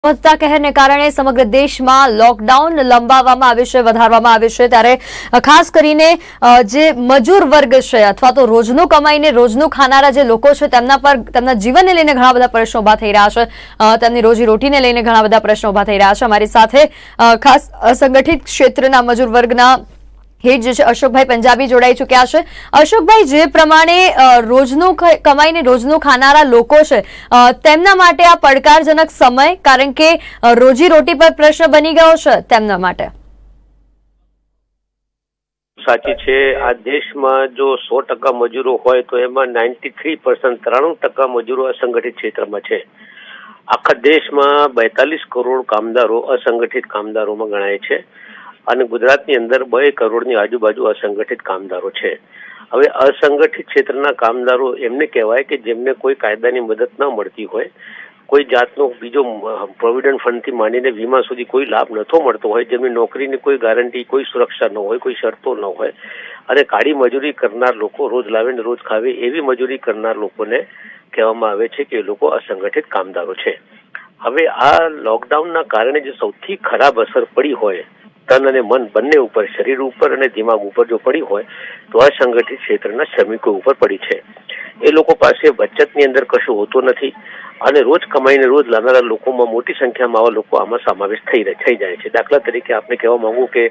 વધતા કહેરને કારણે સમગ્ર દેશમાં લોકડાઉન લંબાવવામાં આવ્યું છે, વધારવામાં આવ્યું છે। ત્યારે ખાસ કરીને જે મજૂર વર્ગ છે અથવા તો રોજનું કમાઈને રોજનું ખાનારા જે લોકો છે તેમના પર તેમના જીવનને લઈને ઘણા બધા પ્રશ્નો ઉભા થઈ રહ્યા છે, તેમની રોજી રોટીને લઈને ઘણા બધા પ્રશ્નો ઉભા થઈ રહ્યા છે। અમારી સાથે ખાસ અસંગઠિત ક્ષેત્રના મજૂર વર્ગના હેડ જે છે અશોકભાઈ પંજાબી જોડાઈ ચૂક્યા છે। અશોકભાઈ, જે પ્રમાણે રોજનું કમાઈને રોજનું ખાનારા લોકો છે તેમના માટે આ પડકારજનક સમય, કારણ કે રોજી રોટી પર પ્રશ્ન બની ગયો છે તેમના માટે। સાચી છે। આ દેશમાં જો 100% મજૂરો હોય તો એમાં 93% 93% મજૂરો અસંગઠિત ક્ષેત્રમાં છે। આખા દેશમાં 42 કરોડ કામદારો અસંગઠિત કામદારોમાં ગણાય છે અને ગુજરાતની અંદર 2 કરોડની આજુબાજુ અસંગઠિત કામદારો છે। હવે અસંગઠિત ક્ષેત્રના કામદારો એમને કહેવાય કે જેમને કોઈ કાયદાની મદદ ન મળતી હોય, કોઈ જાતનો બીજો પ્રોવિડન્ટ ફંડથી માંડીને વીમા સુધી કોઈ લાભ નતો મળતો હોય, જેમની નોકરીની કોઈ ગારંટી, કોઈ સુરક્ષા ન હોય, કોઈ શરતો ન હોય અને કાળી મજૂરી કરનાર લોકો, રોજ લાવે ને રોજ ખાવે એવી મજૂરી કરનાર લોકોને કહેવામાં આવે છે કે એ લોકો અસંગઠિત કામદારો છે। હવે આ લોકડાઉનના કારણે જે સૌથી ખરાબ અસર પડી હોય તન અને મન બંને ઉપર, શરીર ઉપર અને દિમાગ ઉપર જો પડી હોય તો અસંગઠિત ક્ષેત્રના શ્રમિકો ઉપર પડી છે। એ લોકો પાસે બચતની અંદર કશું હોતું નથી અને રોજ કમાઈને રોજ લાવનારા લોકોમાં મોટી સંખ્યામાં આવા લોકો આમાં સમાવેશ થઈ જાય છે। દાખલા તરીકે આપણે કહેવા માંગુ કે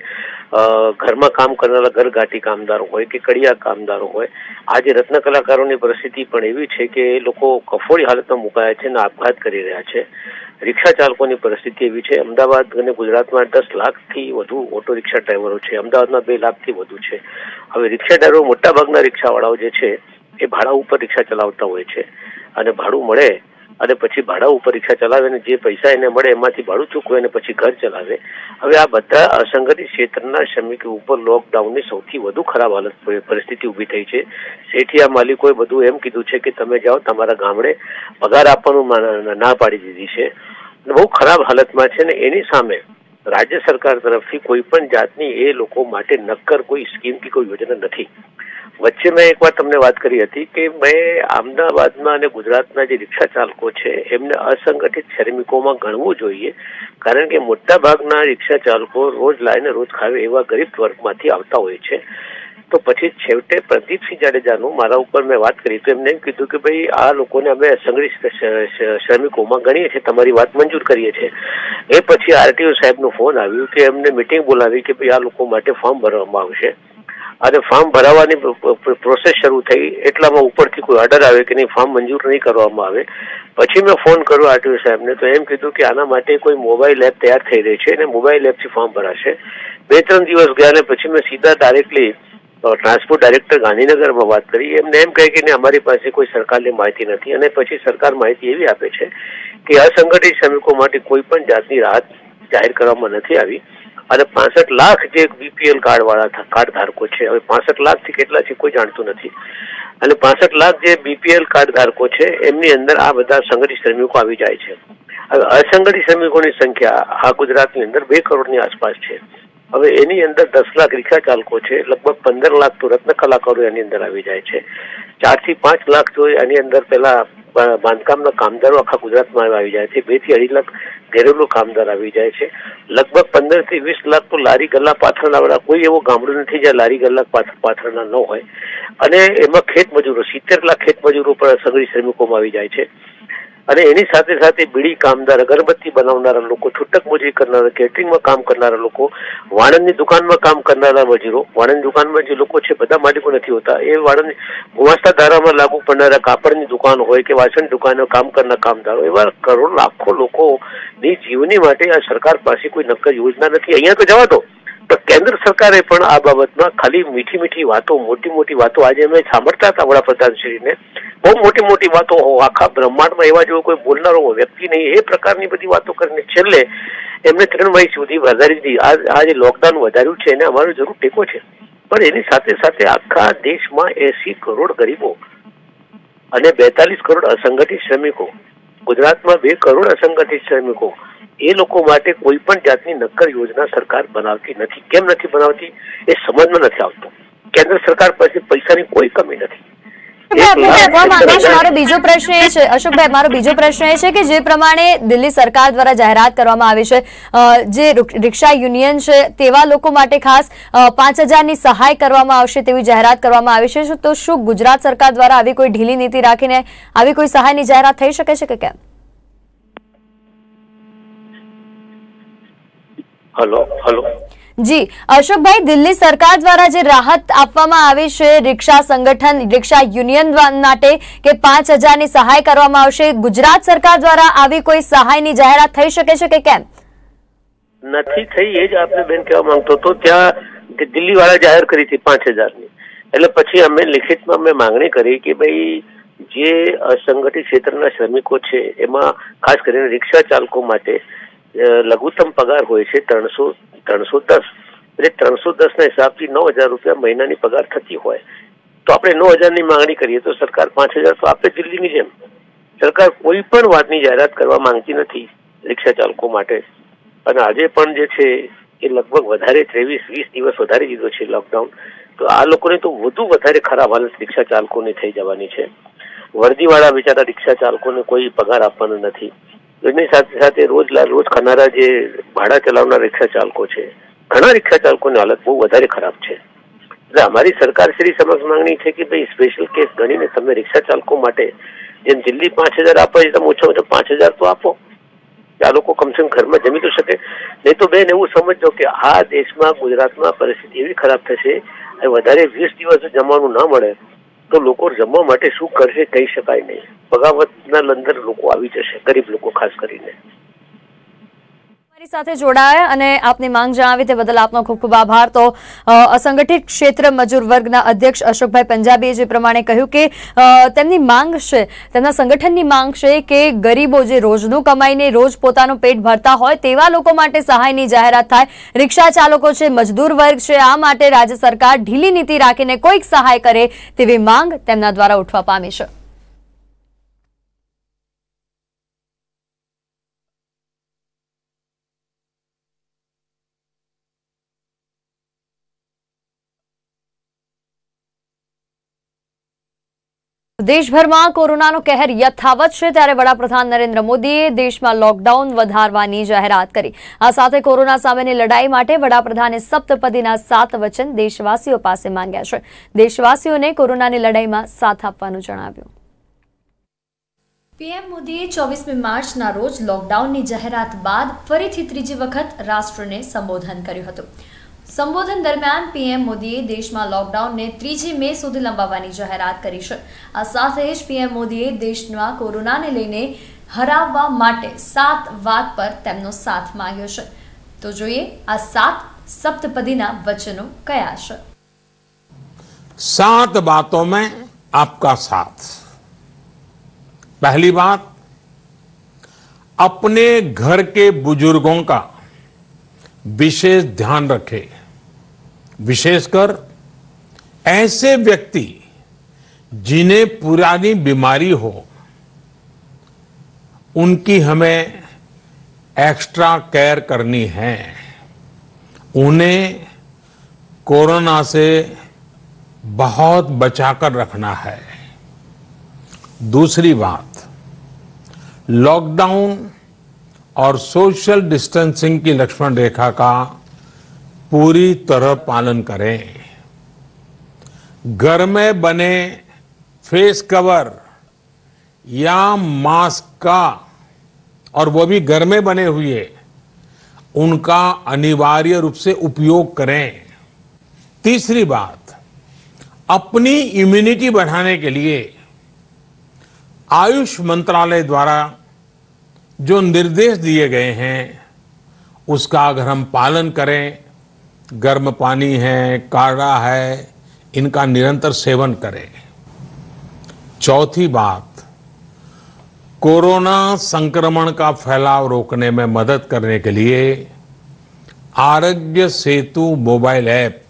ઘરમાં કામ કરનારા ઘરઘાટી કામદારો હોય કે કડિયા કામદારો હોય, આજે રત્ન કલાકારોની પરિસ્થિતિ પણ એવી છે કે એ લોકો કફોડી હાલતમાં મુકાયા છે અને આપઘાત કરી રહ્યા છે। રિક્ષા ચાલકોની પરિસ્થિતિ એવી છે। અમદાવાદ અને ગુજરાતમાં 10 લાખથી વધુ ઓટો રિક્ષા ડ્રાઈવરો છે, અમદાવાદમાં 2 લાખથી વધુ છે। હવે રિક્ષા ડ્રાઈવરો, મોટાભાગના રિક્ષાવાળાઓ જે છે એ ભાડા ઉપર રિક્ષા ચલાવતા હોય છે અને ભાડું મળે અને પછી ભાડા ઉપર રિક્ષા ચલાવે અને જે પૈસા એને મળે એમાંથી ભાડું ચૂકવે અને પછી ઘર ચલાવે। હવે આ બધા અસંગઠિત ક્ષેત્રના શ્રમિકો ઉપર લોકડાઉનની સૌથી વધુ ખરાબ પરિસ્થિતિ ઊભી થઈ છે। શેઠિયા માલિકોએ બધું એમ કીધું છે કે તમે જાઓ તમારા ગામડે, પગાર આપવાનું ના પાડી દીધી છે, બહુ ખરાબ હાલતમાં છે ને એની સામે રાજ્ય સરકાર તરફથી કોઈ પણ જાતની એ લોકો માટે નક્કર કોઈ સ્કીમ કે કોઈ યોજના નથી। વચ્ચે મેં એક વાર તમને વાત કરી હતી કે મેં અમદાવાદમાં અને ગુજરાતના જે રિક્ષા ચાલકો છે એમને અસંગઠિત શ્રમિકોમાં ગણવું જોઈએ, કારણ કે મોટા ભાગના રિક્ષા ચાલકો રોજ લાવીને રોજ ખાવે એવા ગરીબ વર્ગમાંથી આવતા હોય છે। તો પછી છેવટે પ્રદીપસિંહ જાડેજાનું મારા ઉપર મેં વાત કરી તો એમને એમ કીધું કે ભાઈ આ લોકોને અમે અસંગઠિત શ્રમિકોમાં ગણીએ છીએ, તમારી વાત મંજૂર કરીએ છીએ। એ પછી આરટીઓ સાહેબનો ફોન આવ્યું કે એમને મિટિંગ બોલાવી કે ભાઈ આ લોકો માટે ફોર્મ ભરવામાં આવશે અને ફોર્મ ભરાવાની પ્રોસેસ શરૂ થઈ એટલામાં ઉપરથી કોઈ ઓર્ડર આવે કે નહીં, ફોર્મ મંજૂર નહીં કરવામાં આવે। પછી મેં ફોન કર્યો આરટીઓ સાહેબને તો એમ કીધું કે આના માટે કોઈ મોબાઈલ એપ તૈયાર થઈ રહી છે અને મોબાઈલ એપથી ફોર્મ ભરાશે। 2-3 દિવસ ગયા ને પછી મેં સીધા ડાયરેક્ટલી ટ્રાન્સપોર્ટ ડાયરેક્ટર ગાંધીનગરમાં વાત કરી, એમને એમ કહે કે અમારી પાસે કોઈ સરકારની માહિતી નથી અને પછી સરકાર માહિતી એવી આપે છે કે અસંગઠિત શ્રમિકો માટે કોઈ પણ જાતની રાહત જાહેર કરવામાં નથી આવી અને 65 લાખ જે બીપીએલ કાર્ડ વાળા કાર્ડ ધારકો છે, હવે 65 લાખથી કેટલા છે કોઈ જાણતું નથી અને 65 લાખ જે બીપીએલ કાર્ડ ધારકો છે એમની અંદર આ બધા સંગઠિત શ્રમિકો આવી જાય છે। હવે અસંગઠિત શ્રમિકોની સંખ્યા આ ગુજરાતની અંદર 2 કરોડની આસપાસ છે। હવે એની અંદર 10 લાખ રિક્ષા ચાલકો છે, લગભગ 15 લાખ તો રત્ન કલાકારો એની અંદર આવી જાય છે, 4 થી 5 લાખ તો એની અંદર પેલા બાંધકામના કામદારો આખા ગુજરાતમાં આવી જાય છે, 2 થી 2.5 લાખ ઘરેલું કામદાર આવી જાય છે, લગભગ 15 થી 20 લાખ તો લારી ગલ્લા પાથરનાવાળા, કોઈ એવો ગામડું નથી જ્યાં લારી ગલ્લા પાથરનાર ન હોય અને એમાં ખેત મજૂરો, 70 લાખ ખેત મજૂરો પણ અસંગઠિત શ્રમિકોમાં આવી જાય છે અને એની સાથે સાથે બીડી કામદાર, અગરબત્તી બનાવનારા લોકો, છૂટક મજૂરી કરનારા, કેટરિંગમાં કામ કરનારા લોકો, વાણંદની દુકાનમાં કામ કરનારા મજૂરો, વાણંદ દુકાનમાં જે લોકો છે બધા માલિકો નથી હોતા, એ વાણંદ ગુમાસ્તા ધારામાં લાગુ પડનારા કાપડની દુકાન હોય કે વાસણ દુકાનો કામ કરનાર કામદારો, એવા કરોડ લાખો લોકોની જીવની માટે આ સરકાર પાસે કોઈ નક્કર યોજના નથી। અહીંયા તો જવા દો, તો કેન્દ્ર સરકારે પણ આ બાબતમાં ખાલી મીઠી વાતો, મોટી વાતો, આજે અમે સાંભળતા હતા વડાપ્રધાનશ્રીને, બહુ મોટી વાતો, આખા બ્રહ્માંડમાં એવા જેવો કોઈ બોલનારો વ્યક્તિ નહીં, એ પ્રકારની બધી વાતો કરીને છેલ્લે એમને 3 મહિના સુધી વધારી દીધી। આ જે લોકડાઉન વધાર્યું છે એને અમારો જરૂર ટેકો છે, પણ એની સાથે સાથે આખા દેશમાં 80 કરોડ ગરીબો અને 42 કરોડ અસંગઠિત શ્રમિકો, ગુજરાતમાં 2 કરોડ અસંગઠિત શ્રમિકો, એ લોકો માટે કોઈ પણ જાતની નક્કર યોજના સરકાર બનાવતી નથી। કેમ નથી બનાવતી એ સમજમાં નથી આવતું। કેન્દ્ર સરકાર પાસે પૈસાની કોઈ કમી નથી, મારો બીજો પ્રશ્ન એ છે, અશોકભાઈ, મારો બીજો પ્રશ્ન એ છે કે જે પ્રમાણે દિલ્હી સરકાર દ્વારા જાહેરાત કરવામાં આવી છે, જે રિક્ષા યુનિયન છે તેવા લોકો માટે ખાસ 5,000ની સહાય કરવામાં આવશે તેવી જાહેરાત કરવામાં આવી છે, તો શું ગુજરાત સરકાર દ્વારા આવી કોઈ ઢીલી નીતિ રાખીને આવી કોઈ સહાયની જાહેરાત થઈ શકે છે કે કેમ? હલો જી અશોકભાઈ, દિલ્હી સરકાર દ્વારા જે રાહત આપવામાં આવી છે રિક્ષા સંગઠન, રિક્ષા યુનિયન માટે કે 5,000ની સહાય કરવામાં આવશે, ગુજરાત સરકાર દ્વારા આવી કોઈ સહાયની જાહેરાત થઈ શકે છે કે કેમ? નથી થઈ, એ જ આપણે બેન કહેવા માંગતો હતો. ત્યાં દિલ્હી વાળા જાહેર કરી હતી 5,000ની, એટલે પછી અમે લિખિતમાં અમે માંગણી કરી કે ભાઈ જે અસંગઠિત ક્ષેત્રના શ્રમિકો છે એમાં ખાસ કરીને રિક્ષા ચાલકો માટે લઘુત્તમ પગાર હોય છે 310, એટલે 310ના હિસાબથી 9,000 રૂપિયા મહિનાની પગાર થતી હોય, તો આપણે 9,000ની માંગણી કરીએ તો સરકાર 5,000 તો આપે. દિલ્હીની જેમ સરકાર કોઈ પણ વાતની જાહેરાત કરવા માંગતી નથી રિક્ષા ચાલકો માટે. અને આજે પણ જે છે એ લગભગ વધારે 23-20 દિવસ વધારી દીધો છે લોકડાઉન, તો આ લોકોને તો વધુ વધારે ખરાબ હાલત રિક્ષા ચાલકોની થઈ જવાની છે. વર્દીવાળા બિચારા રિક્ષા ચાલકોને કોઈ પગાર આપવાનો નથી. એની સાથે સાથે રોજ ખાનારા જે ભાડા ચલાવનાર રિક્ષા ચાલકો છે, ઘણા રિક્ષા ચાલકોની હાલત બહુ વધારે ખરાબ છે. એટલે અમારી સરકાર શ્રી સમક્ષ માંગણી છે કે ભાઈ સ્પેશિયલ કેસ ગણીને તમે રિક્ષા ચાલકો માટે જેમ દિલ્હી 5,000 આપે છે, તમે ઓછામાં ઓછા 5,000 તો આપો, આ લોકો કમસે કમ ઘરમાં જમી તો શકે. નહીં તો બેન એવું સમજો કે આ દેશમાં, ગુજરાતમાં પરિસ્થિતિ એવી ખરાબ થશે, વધારે 20 દિવસ જમવાનું ના મળે તો લોકો જમવા માટે શું કરશે કહી શકાય નહીં. બગાવતના અંદર લોકો આવી જશે, ગરીબ લોકો ખાસ કરીને. સાથે જોડાયા અને આપની માંગ જણાવી તે બદલ આપનો ખૂબ ખૂબ આભાર. તો અસંગઠિત ક્ષેત્ર મજૂર વર્ગના અધ્યક્ષ અશોકભાઈ પંજાબીએ જે પ્રમાણે કહ્યું કે તેમની માંગ છે, તેમના સંગઠનની માંગ છે કે ગરીબો જે રોજનું કમાઈને રોજ પોતાનું પેટ ભરતા હોય તેવા લોકો માટે સહાયની જાહેરાત થાય. રિક્ષા ચાલકો છે, મજદૂર વર્ગ છે, આ માટે રાજ્ય સરકાર ઢીલી નીતિ રાખીને કોઈક સહાય કરે તેવી માંગ તેમના દ્વારા ઉઠવા પામી છે. દેશભરમાં કોરોનાનો કહેર યથાવત છે, ત્યારે વડાપ્રધાન નરેન્દ્ર મોદીએ દેશમાં લોકડાઉન વધારવાની જાહેરાત કરી. આ સાથે કોરોના સામેની લડાઈ માટે વડાપ્રધાને સપ્તપદીના 7 વચન દેશવાસીઓ પાસે માંગ્યા છે. દેશવાસીઓને કોરોનાની લડાઈમાં સાથ આપવાનું જણાવ્યું. પીએમ મોદીએ 24મી માર્ચના રોજ લોકડાઉનની જાહેરાત બાદ ફરીથી ત્રીજી વખત રાષ્ટ્રને સંબોધન કર્યું હતું. સંબોધન દરમિયાન પીએમ મોદીએ દેશમાં લોકડાઉનને 3જી મે સુધી લંબાવવાની જાહેરાત કરી છે. આ સાથે જ પીએમ મોદીએ દેશમાં કોરોનાને લઈને હરાવવા માટે 7 વાત પર તેમનો સાથ માંગ્યો છે. તો જોઈએ આ 7 સપ્તપદીના વચનો કયા છે. 7 बातों में आपका साथ. पहली बात, अपने घर के बुजुर्गों का विशेष ध्यान रखें, विशेषकर ऐसे व्यक्ति जिन्हें पुरानी बीमारी हो, उनकी हमें एक्स्ट्रा केयर करनी है. उन्हें कोरोना से बहुत बचाकर रखना है. दूसरी बात, लॉकडाउन और सोशल डिस्टेंसिंग की लक्ष्मण रेखा का पूरी तरह पालन करें. घर में बने फेस कवर या मास्क का, और वो भी घर में बने हुए, उनका अनिवार्य रूप से उपयोग करें. तीसरी बात, अपनी इम्यूनिटी बढ़ाने के लिए आयुष मंत्रालय द्वारा जो निर्देश दिए गए हैं उसका अगर हम पालन करें, गर्म पानी है, काढ़ा है, इनका निरंतर सेवन करें. चौथी बात, कोरोना संक्रमण का फैलाव रोकने में मदद करने के लिए आरोग्य Setu mobile app,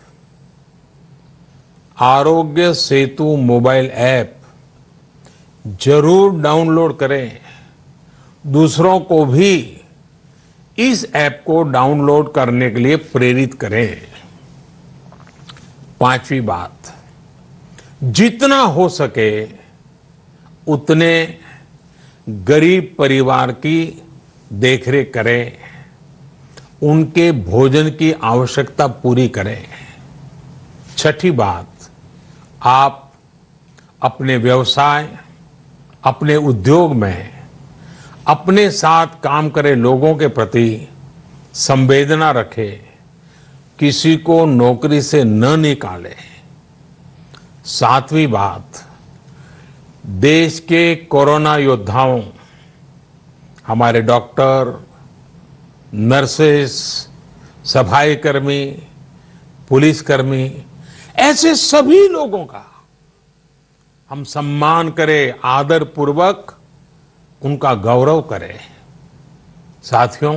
Aarogya Setu mobile app जरूर डाउनलोड करें. दूसरों को भी इस ऐप को डाउनलोड करने के लिए प्रेरित करें. पांचवी बात, जितना हो सके उतने गरीब परिवार की देखरेख करें, उनके भोजन की आवश्यकता पूरी करें। छठी बात, आप अपने व्यवसाय, अपने उद्योग में अपने साथ काम करे लोगों के प्रति संवेदना रखें, किसी को नौकरी से न निकालें। सातवीं बात, देश के कोरोना योद्धाओं, हमारे डॉक्टर, नर्सेस, सफाई कर्मी, पुलिसकर्मी, ऐसे सभी लोगों का हम सम्मान करें, आदर पूर्वक उनका गौरव करें। साथियों,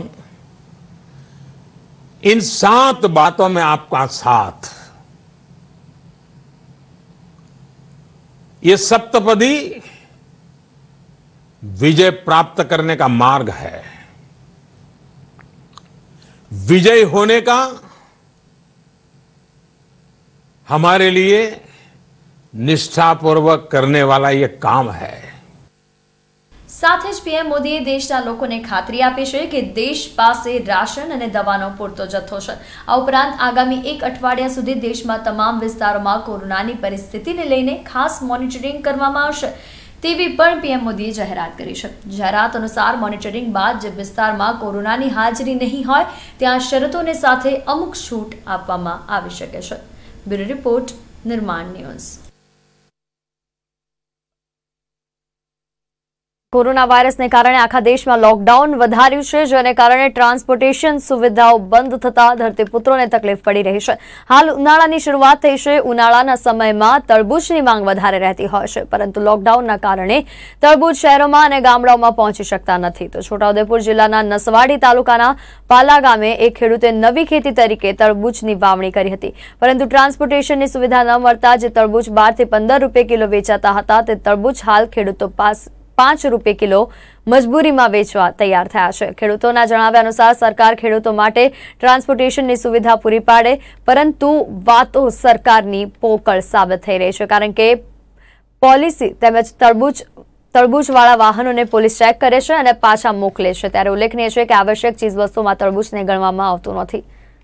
इन 7 बातों में आपका साथ, ये सप्तपदी विजय प्राप्त करने का मार्ग है। विजय होने का हमारे लिए निष्ठापूर्वक करने वाला ये काम है। સાથે જ પીએમ મોદીએ દેશના લોકોને ખાતરી આપી છે કે દેશ પાસે રાશન અને દવાનો પૂરતો જથ્થો છે। આ ઉપરાંત આગામી 1 અઠવાડિયા સુધી દેશમાં તમામ વિસ્તારોમાં કોરોનાની પરિસ્થિતિને લઈને ખાસ મોનિટરિંગ કરવામાં આવશે તેવી પણ પીએમ મોદીએ જાહેરાત કરી છે। જાહેરાત અનુસાર મોનિટરિંગ બાદ જે વિસ્તારમાં કોરોનાની હાજરી નહીં હોય ત્યાં શરતોને સાથે અમુક છૂટ આપવામાં આવી શકે છે। Bureau report, Nirman news. Corona વાયરસને કારણે આખા દેશમાં લોકડાઉન વધાર્યું છે, જેને કારણે ટ્રાન્સપોર્ટેશન સુવિધાઓ બંધ થતા ધરતીપુત્રોને તકલીફ પડી રહી છે। હાલ ઉનાળાની શરૂઆત થઈ છે। ઉનાળાના સમયમાં તરબૂચની માંગ વધારે રહેતી હોય છે, પરંતુ લોકડાઉનના કારણે તરબૂચ શહેરોમાં અને ગામડાઓમાં પહોંચી શકતા નથી। તો છોટાઉદેપુર જિલ્લાના નસવાડી તાલુકાના પાલા ગામે એક ખેડૂતે નવી ખેતી તરીકે તરબૂચની વાવણી કરી હતી, પરંતુ ટ્રાન્સપોર્ટેશનની સુવિધા ન મળતા જે તરબૂચ 12 થી 15 રૂપિયા કિલો વેચાતા હતા તે તરબૂચ હાલ ખેડૂતો પાસે 5 રૂપિયા કિલો મજબૂરીમાં વેચવા તૈયાર થયા છે। ખેડૂતોના જણાવ્યા અનુસાર સરકાર ખેડૂતો માટે ટ્રાન્સપોર્ટેશનની સુવિધા પૂરી પાડે, પરંતુ વાતો સરકારની પોકળ સાબિત થઈ રહી છે, કારણ કે પોલિસી તેમજ તરબૂચવાળા વાહનોને પોલીસ ચેક કરે છે અને પાછા મોકલે છે। ત્યારે ઉલ્લેખનીય છે કે આવશ્યક ચીજવસ્તુમાં તરબૂચને ગણવામાં આવતું નથી।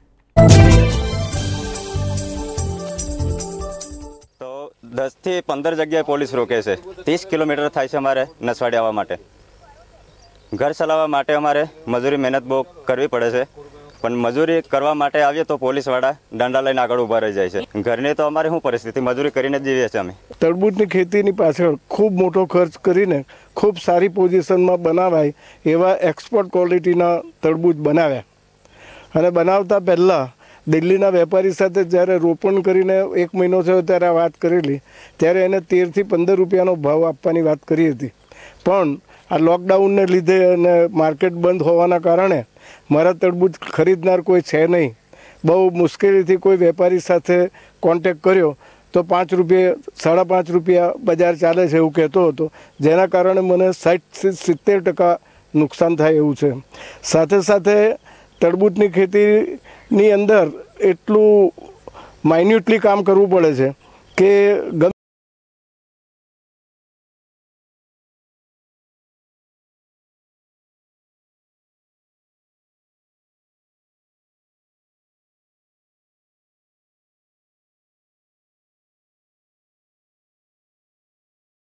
તો 10 થી 15 જગ્યાએ પોલીસ રોકે છે। 30 કિલોમીટર થાય છે અમારે નસવાડી આવવા માટે। ઘર ચલાવવા માટે અમારે મજૂરી મહેનત બહુ કરવી પડે છે, પણ મજૂરી કરવા માટે આવીએ તો પોલીસવાળા દંડા લઈને આગળ ઊભા રહી જાય છે। ઘરની તો અમારે શું પરિસ્થિતિ, મજૂરી કરીને જ જીવીએ છીએ અમે। તરબૂચની ખેતીની પાછળ ખૂબ મોટો ખર્ચ કરીને ખૂબ સારી પોઝિશનમાં બનાવાય એવા એક્સપોર્ટ ક્વોલિટીના તરબૂચ બનાવ્યા, અને બનાવતા પહેલાં દિલ્હીના વેપારી સાથે જ્યારે રોપણ કરીને 1 મહિનો થયો ત્યારે આ વાત કરેલી, ત્યારે એને 13 થી 15 રૂપિયાનો ભાવ આપવાની વાત કરી હતી। પણ આ લોકડાઉનને લીધે અને માર્કેટ બંધ હોવાના કારણે મારા તરબૂચ ખરીદનાર કોઈ છે નહીં। બહુ મુશ્કેલીથી કોઈ વેપારી સાથે કોન્ટેક્ટ કર્યો તો 5 રૂપિયા 5.5 રૂપિયા બજાર ચાલે છે એવું કહેતો હતો, જેના કારણે મને 60-70% નુકસાન થાય એવું છે। સાથે સાથે તરબૂચની ખેતીની અંદર એટલું માઇન્યુટલી કામ કરવું પડે છે કે